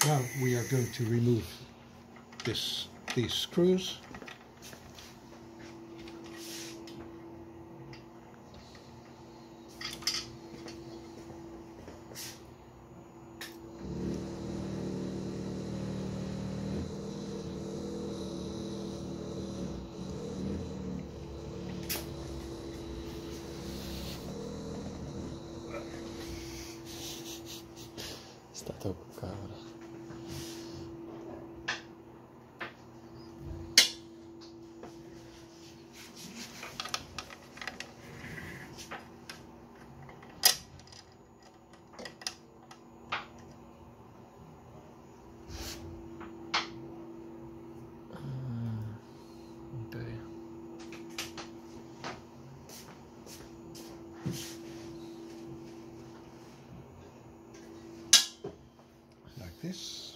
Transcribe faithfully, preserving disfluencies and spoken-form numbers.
Now we are going to remove this these screws. Sta troppo cavolo. Like this.